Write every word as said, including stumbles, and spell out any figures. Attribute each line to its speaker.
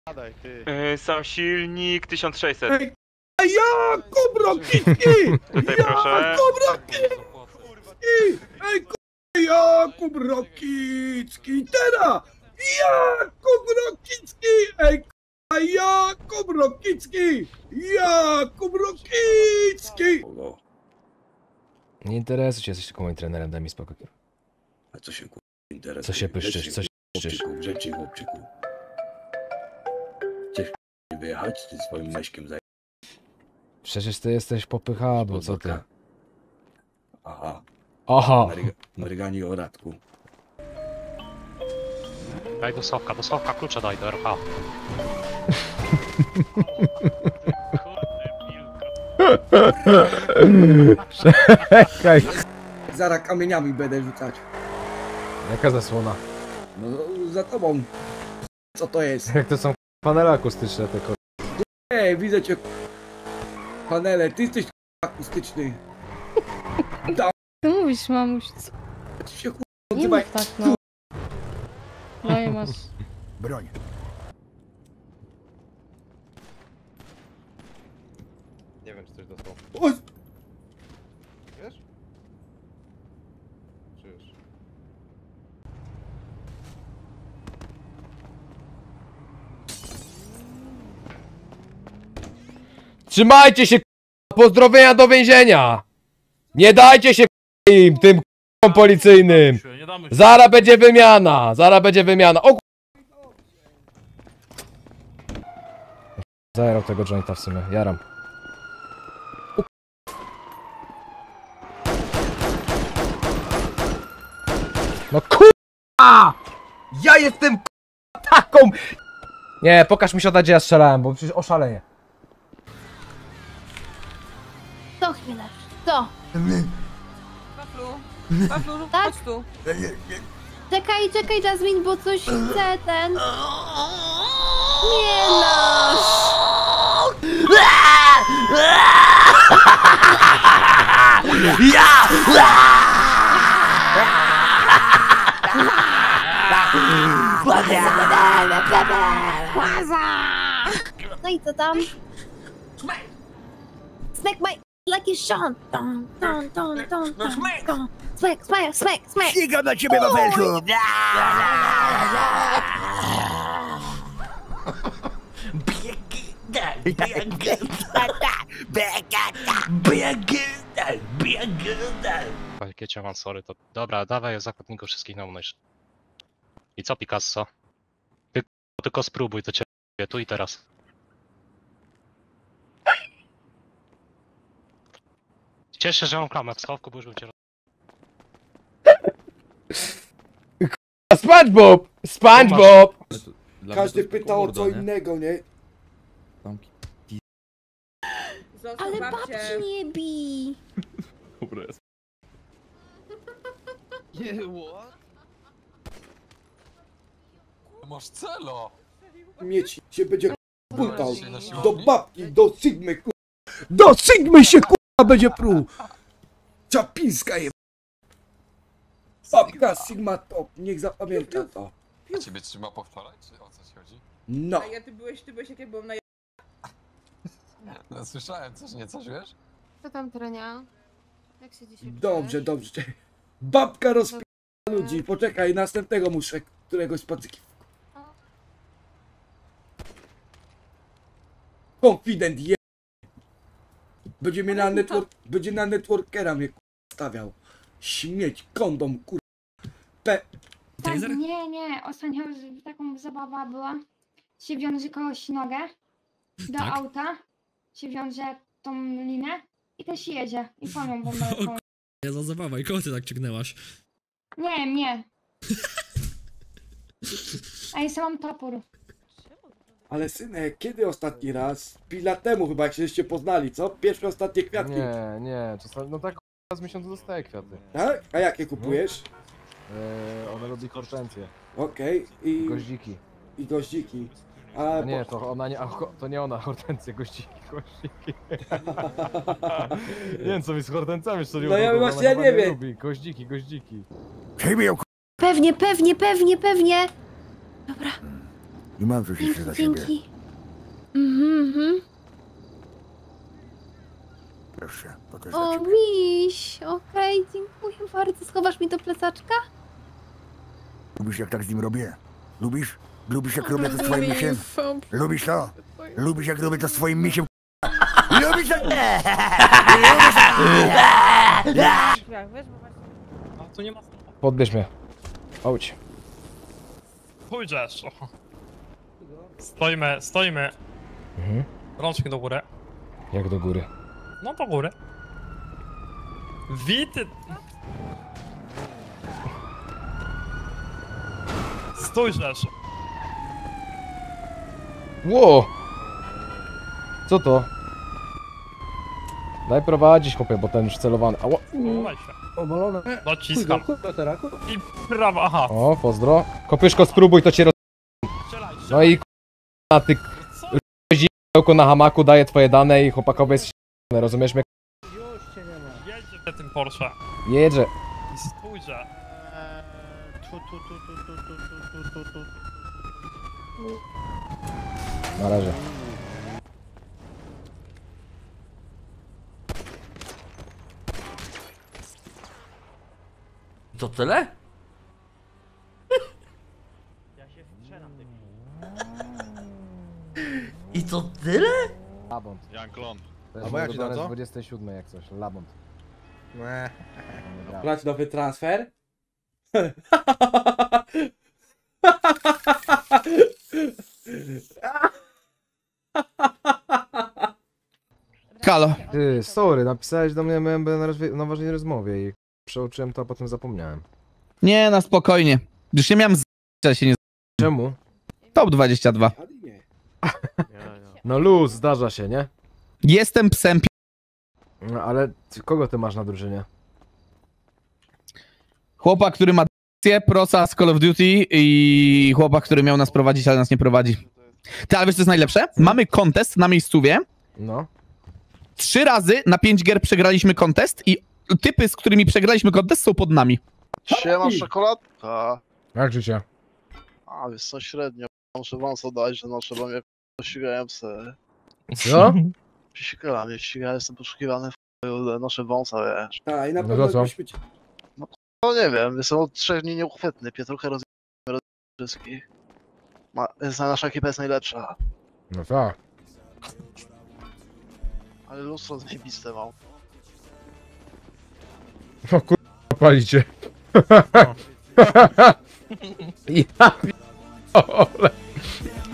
Speaker 1: Gadaj, ty.
Speaker 2: Yy, sam silnik tysiąc sześćset.
Speaker 3: Ej, a ja, Kubrokicki!
Speaker 2: Tutaj
Speaker 3: ja,
Speaker 2: proszę.
Speaker 3: Kubrokicki! Ej, ku- ja, Kubrokicki! Teraz! Ja, Kubrokicki! Ej, a ja, Kubrokicki! Ja, Kubrokicki!
Speaker 4: Nie interesuj się, jesteś tylko moim trenerem, daj mi spokój.
Speaker 3: A co się kurwa interesuje?
Speaker 4: Co się pyszczysz, co się pyszczysz?
Speaker 3: Chłopczyku, grzecznie, chłopczyku. Chcesz k***a, wyjechać ty swoim leśkiem za...
Speaker 4: Przecież ty jesteś popycha, bo co ty?
Speaker 3: Aha.
Speaker 4: Aha!
Speaker 3: Mryganie o radku.
Speaker 5: Daj do Sławka, do Sławka klucza daj do R H.
Speaker 4: Czekaj!
Speaker 3: Zaraz kamieniami będę rzucać.
Speaker 4: Jaka zasłona?
Speaker 3: No, za tobą. Co to jest?
Speaker 4: Jak to są panele akustyczne tylko.
Speaker 3: Ej, widzę cię. Panele, ty jesteś akustyczny.
Speaker 6: Ty mówisz, mamuś, co?
Speaker 3: Ty się
Speaker 6: Nie
Speaker 3: odzywaj.
Speaker 6: mów tak, no. No i masz.
Speaker 3: Broń.
Speaker 1: Nie wiem, czy coś dostał.
Speaker 3: Oj!
Speaker 1: Wiesz? Czy już?
Speaker 4: Trzymajcie się, k***a! Pozdrowienia do więzienia! Nie dajcie się k***a, im, tym k***om policyjnym! Zara będzie wymiana! Zara będzie wymiana! O k***a! Zajarał tego jointa w sumie, jaram. O k***a. No k***a! Ja jestem k***a taką! Nie, pokaż mi się gdzie ja strzelałem, bo przecież oszaleję.
Speaker 6: To chwilę, to.
Speaker 7: Waflu, Waflu,
Speaker 6: Tak?
Speaker 7: chodź tu.
Speaker 6: Czekaj, czekaj, Jasmine, bo coś chce ten. Nie no. No i co tam? Smack my like it's Sean. Don, don, don, don, don, don. Smack, smack, smack, smack.
Speaker 3: Ścigam na ciebie, Wafelku!
Speaker 5: Jakie mam sorry, to dobra, dawaj zakładników wszystkich na umyśl. I co Picasso? Ty tylko spróbuj, to cię tu i teraz. Cieszę się, że mam klamę w schowku, bo już bym cię...
Speaker 4: SpongeBob! SpongeBob!
Speaker 3: Każdy pytał o co innego, nie?
Speaker 7: Zostaw
Speaker 6: Ale
Speaker 7: babcię.
Speaker 6: babci nie bij.
Speaker 8: Masz celo!
Speaker 3: Mieć się będzie pultał. Do babki, do Sigmy, ku... Do Sigmy się ku... będzie pruł! Czapińska je... Babka Sigma top, niech zapamięta to.
Speaker 8: A ciebie trzyma po wczoraj, czy o co ci chodzi?
Speaker 3: No.
Speaker 7: A ja ty byłeś, ty byłeś jak ja byłem na...
Speaker 8: No, słyszałem coś, nie coś, wiesz?
Speaker 6: Co tam, Trenia? Jak się dzisiaj
Speaker 3: Dobrze, dobrze. Babka rozpie... ludzi, poczekaj, następnego muszę, któregoś pacyki. Konfident je... Będzie mnie na network... Będzie na networkera mnie k***a stawiał. Śmieć, kondom, kur... Pe...
Speaker 9: Tak, nie, nie, ostatnio z- taką zabawa była. Się wiąże kogoś nogę do
Speaker 10: Tak?
Speaker 9: auta, się wiąże tą linę i też jedzie i panią bombardą.
Speaker 10: Ja za zabawa i kogo ty tak ciągnęłaś?
Speaker 9: Nie, nie. A jeszcze mam topór.
Speaker 3: Ale synek, kiedy ostatni raz? Pięć lat temu chyba, jak się poznali, co? Pierwsze, ostatnie kwiatki.
Speaker 4: Nie, nie, czasami, no tak raz w miesiącu dostaję kwiaty.
Speaker 3: Tak? A jakie kupujesz?
Speaker 4: Eee, ona lubi hortencję.
Speaker 3: Okej, i...
Speaker 4: Goździki.
Speaker 3: I goździki. A,
Speaker 4: A nie, to ona nie, a, ho- to nie ona, hortencje, goździki, goździki. Nie wiem co mi z hortencami szczerze
Speaker 3: No ja
Speaker 4: mówiąc,
Speaker 3: właśnie
Speaker 4: ona
Speaker 3: ja
Speaker 4: chyba
Speaker 3: nie wiem.
Speaker 4: Lubi. Goździki, goździki.
Speaker 6: Pewnie, pewnie, pewnie, pewnie. Dobra.
Speaker 11: I mam coś jeszcze dla ciebie.
Speaker 6: Dzięki. Mhm, mhm.
Speaker 11: Proszę, to też
Speaker 6: O,
Speaker 11: dla ciebie.
Speaker 6: miś. Okej, dziękuję bardzo. Schowasz mi do plecaczka?
Speaker 11: Lubisz jak tak z nim robię? Lubisz? Lubisz jak robię to z twoim misiem? Lubisz to? Lubisz jak robię to z twoim misiem? Lubisz to?
Speaker 12: Tu nie ma...
Speaker 4: Podbierz mnie. Chodź.
Speaker 12: Pójdziesz. Stoimy, stoimy.
Speaker 4: Mhm.
Speaker 12: Rączki do góry.
Speaker 4: Jak do góry?
Speaker 12: No do góry. Wity. Stójrzesz.
Speaker 4: Ło! Co to? Daj prowadzić, chłopie, bo ten już celowany. Ała.
Speaker 12: Schowaj się.
Speaker 3: Obalone.
Speaker 12: Dociskam. I prawa, aha.
Speaker 4: O, pozdro. Kopyszko, spróbuj, to cię roz...
Speaker 12: Strzelaj,
Speaker 4: No
Speaker 12: strzelaj.
Speaker 4: i k***a, ty k***a na hamaku daje twoje dane i chłopakowie jest ś***ne, rozumiesz mnie?
Speaker 12: Jedzie tym Porsche.
Speaker 4: Jedzie.
Speaker 12: I spójrze.
Speaker 4: Na razie.
Speaker 13: To tyle? I to tyle?
Speaker 4: Labont.
Speaker 1: Jan Klon.
Speaker 4: To
Speaker 1: A
Speaker 4: jest
Speaker 1: bo jak ci
Speaker 4: ulubione
Speaker 1: dam,
Speaker 4: z
Speaker 1: co?
Speaker 4: dwudziestej siódmej jak coś, Labont.
Speaker 1: Nie.
Speaker 3: Brać nowy transfer?
Speaker 13: Halo.
Speaker 4: Ty, sorry, napisałeś do mnie, byłem na, rozwie- na ważnej rozmowie i przeoczyłem to, a potem zapomniałem.
Speaker 13: Nie, na spokojnie. Już nie miałem z... ale się nie...
Speaker 4: Czemu?
Speaker 13: Top dwadzieścia dwa.
Speaker 4: No luz, zdarza się, nie?
Speaker 13: Jestem psem pi...
Speaker 4: No, ale ty, kogo ty masz na drużynie?
Speaker 13: Chłopak, który ma d***cję, prosa z Call of Duty i chłopak, który miał nas prowadzić, ale nas nie prowadzi. Ty, ale wiesz co jest najlepsze? Mamy kontest na miejscówie.
Speaker 4: No.
Speaker 13: Trzy razy na pięć gier przegraliśmy kontest i typy, z którymi przegraliśmy kontest, są pod nami.
Speaker 14: Siema, czekoladka.
Speaker 4: Jak życie?
Speaker 14: A, wiesz co, średnio. Muszę wam dać, że no trzeba mnie ścigałem se.
Speaker 4: Co?
Speaker 14: Ścigałem mnie, ścigałem, jestem poszukiwany w noszę wąsa, wiesz.
Speaker 3: A, i na
Speaker 4: No
Speaker 3: pewno
Speaker 4: to co?
Speaker 3: byś być...
Speaker 14: No nie wiem, jestem od trzech dni nieuchwytny, Pietruchę rozwijamy wszystkich. Ma, jest, nasza ekipa jest najlepsza,
Speaker 4: No tak.
Speaker 14: ale lustro zajebiste mam.
Speaker 4: O kur... palicie. Ja p***ole.